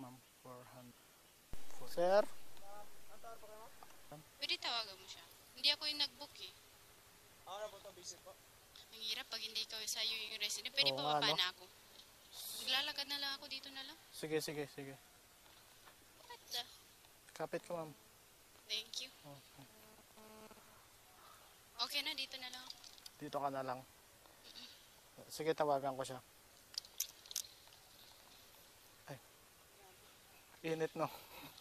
ma'am. 400. Sir? Pwede tawagan mo siya. Hindi ako yung nag-book eh. Ako na po ito, busy po. Ang hirap pag hindi ikaw sa'yo yung resident. Pwede Oo pa nga, baba no? na ako. Maglalakad na lang ako dito na lang. Sige. What the? Kapit ka, ma'am. Thank you. Okay. Okay na, dito na lang. Dito ka na lang. Sige, tawagan ko siya. Ay. Init, no?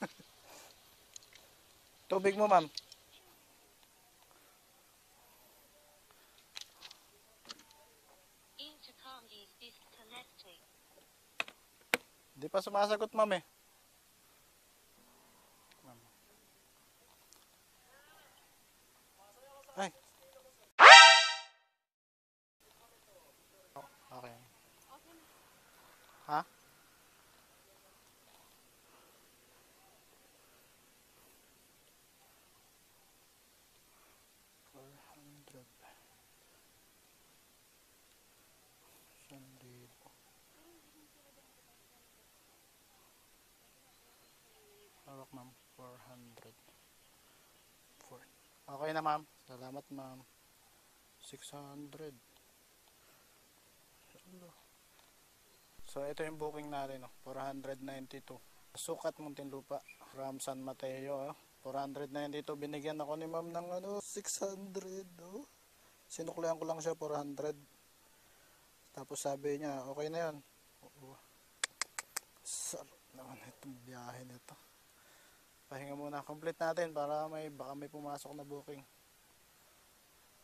Tubig mo, ma'am. Intercom is disconnected. Di pa sumasagot, ma'am eh. Ma'am. Ay. Oh, okay. Ha? Hawak, ma'am. 400. Okay na, ma'am. Salamat, ma'am. 600. So, ito yung booking natin, no? 492. Sukat Muntinlupa from San Mateo. 492. Binigyan ako ni ma'am ng 600. Oh. Sinuklihan ko lang siya 400. Tapos sabi niya, okay na yan. Sarap naman itong biyahe nito. Pahinga muna. Complete natin para baka may pumasok na booking.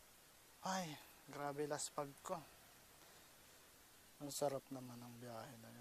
Ay, grabe laspag ko. Ang sarap naman ang biyahe na